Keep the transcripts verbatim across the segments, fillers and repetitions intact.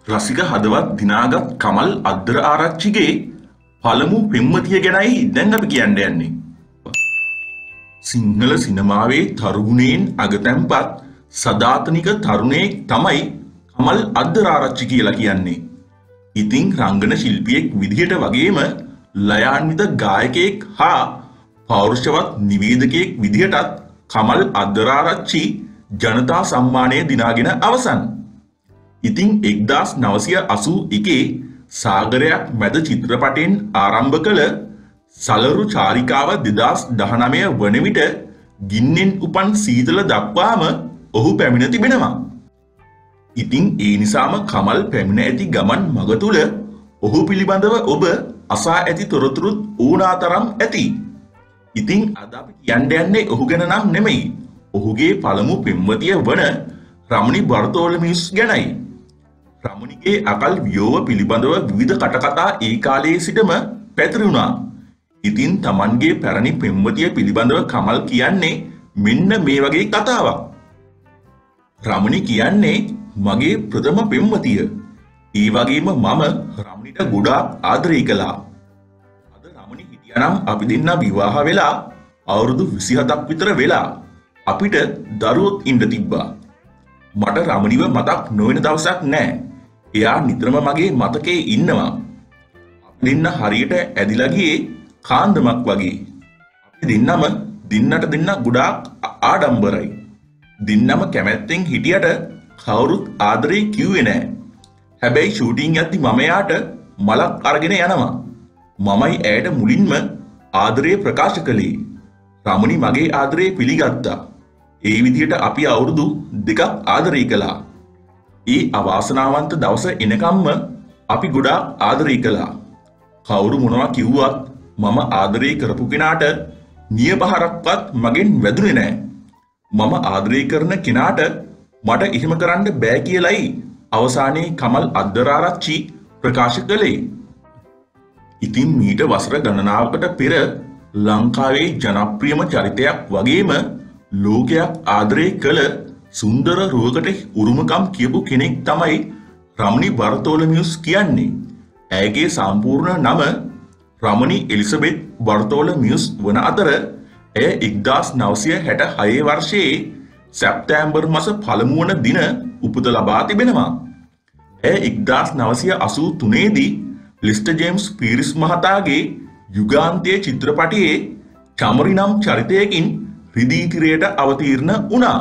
රසික හදවත් දිනාගත් කමල් අද්දර ආරච්චිගේ පළමු පෙම්වතිය ගැනයි දැන් අපි කියන්න යන්නේ. සිංහල සිනමාවේ තරුණයෙන් අගතැන්පත් සදාතනික තරුණයෙක් තමයි කමල් අද්දර ආරච්චි කියලා කියන්නේ. ඉතින් රංගන ශිල්පියෙක් විදිහට වගේම ලයාන්විත ගායකයෙක් හා පෞරුෂවත් නිවේදකයෙක් විදිහටත් කමල් අද්දර ආරච්චි ජනතා සම්මානය දිනාගෙන අවසන්. ඉතින් එක්දාස් නවසිය අසූ එකේ සාගරයක් මැද චිත්‍රපටයෙන් ආරම්භ කළ සලරු චාරිකාව දෙදාස් දහනවය වන විට ගින්නෙන් උපන් සීතල දක්වාම ඔහු පැමිණ තිබෙනවා. ඉතින් ඒ නිසාම කමල් පැමිණ ඇති ගමන් මඟ තුල ඔහු පිළිබඳව ඔබ අසා ඇති තොරතුරුත් ඕනා තරම් ඇති. ඉතින් අද අපි කියන්න යන්නේ ඔහු ගැන නම් නෙමෙයි. ඔහුගේ පළමු පෙම්වතිය වන රමණි බර්තෝලමියුස් ගැනයි. රමණිගේ අකල් වියෝව පිළිබඳව විවිධ කටකතා ඒ කාලයේ සිටම පැතිරුණා. ඉතින් Tamanගේ පැරණි පෙම්වතිය පිළිබඳව කමල් කියන්නේ මෙන්න මේ වගේ කතාවක්. රමණි කියන්නේ මගේ ප්‍රථම පෙම්වතිය. ඒ වගේම මම රමණිට ගොඩාක් ආදරය කළා. අද රමණි හිටියානම් අපි දෙන්න විවාහ වෙලා අවුරුදු විසිහතක් විතර වෙලා අපිට දරුවොත් ඉන්න තිබ්බා. මට රමණිව මතක් නොවන දවසක් නැහැ. එයා නිතරම මගේ මතකයේ ඉන්නවා. අපි දෙන්න හරියට ඇදිලා ගියේ කාන්දමක් වගේ. අපි දෙන්නම දින්නට දෙන්න ගොඩාක් ආඩම්බරයි. දෙන්නම කැමැත්තෙන් හිටියට කවුරුත් ආදරේ කිව්වේ නැහැ. හැබැයි ෂූටින් යද්දි මම එයාට මලක් අරගෙන යනවා. මමයි ඇයට මුලින්ම ආදරේ ප්‍රකාශ කළේ. රමණි මගේ ආදරේ පිළිගත්තා. ඒ විදිහට අපි අවුරුදු දෙකක් ආදරය කළා. ඒ අවාසනාවන්ත දවස එනකම්ම අපි ගොඩාක් ආදරය කළා. කවුරු මොනවා කිව්වත් මම ආදරය කරපු කෙනාට නියපහරක්වත් මගෙන් වැදුනේ නැහැ. මම ආදරය කරන කෙනාට මට එහෙම කරන්න බෑ කියලයි අවසානයේ කමල් අද්දර ආරච්චි ප්‍රකාශ කළේ. ඉතින් මීට වසර ගණනාවකට පෙර ලංකාවේ ජනප්‍රියම චරිතයක් වගේම ලෝකයක් ආදරය කළ සුන්දර රුවකට උරුමකම් කියපු කෙනෙක් තමයි රමණි බර්තෝලමියුස් කියන්නේ. ඇයගේ සම්පූර්ණ නම රමණි එලිසබෙත් බර්තෝලමියුස් වන අතර ඇය එක්දාස් නවසිය හැට හය වර්ෂයේ සැප්තැම්බර් මාස පළමු වන දින උපත ලබා තිබෙනවා. ඇය එක්දාස් නවසිය අසූ තුනේ දී ලිස්ටර් ජේම්ස් පීරිස් මහතාගේ යුගාන්තයේ චිත්‍රපටයේ චමරි නම් චරිතයකින් රිදී තිරයට අවතීර්ණ වුණා.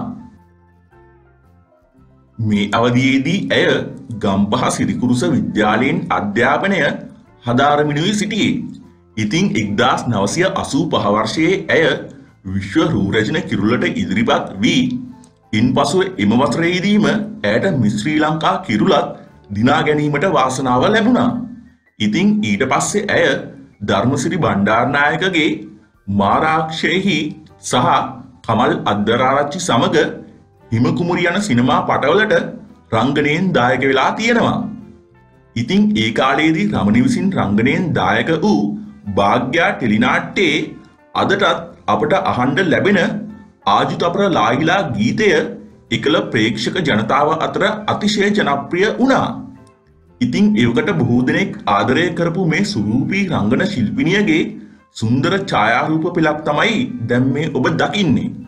මේ අවධියේදී ඇය ගම්පහ සිරිකුරුස විද්‍යාලයෙන් අධ්‍යාපනය හදාරමිනුයි සිටියේ. ඉතින් එක්දාස් නවසිය අසූ පහ වර්ෂයේ ඇය විශ්ව රූරචන කිරුළට ඉදිරිපත් වී ඉන්පසු එම වසරේදීම ඇයට මිස් ශ්‍රී ලංකා කිරුළත් දිනා ගැනීමට වාසනාව ලැබුණා. ඉතින් ඊට පස්සේ ඇය ධර්මසිරි බණ්ඩාරනායකගේ මාරාක්ෂයෙහි සහ කමල් අද්දර ආරච්චි සමග හිමකුමරි යන සිනමා පටවලට රංගනයෙන් දායක වෙලා තියෙනවා. ඉතින් ඒ කාලයේදී රමණි විසින් රංගනයෙන් දායක වූ භාග්‍යා ටෙලිනාට්‍යයේ අදටත් අපට අහන්න ලැබෙන ආජුතපර ලාහිලා ගීතය එකල ප්‍රේක්ෂක ජනතාව අතර අතිශය ජනප්‍රිය වුණා. ඉතින් ඒකට බොහෝ දෙනෙක් ආදරය කරපු මේ සුරූපී රංගන ශිල්පිනියගේ සුන්දර ඡායාරූප පෙළක් තමයි දැන් මේ ඔබ දකින්නේ.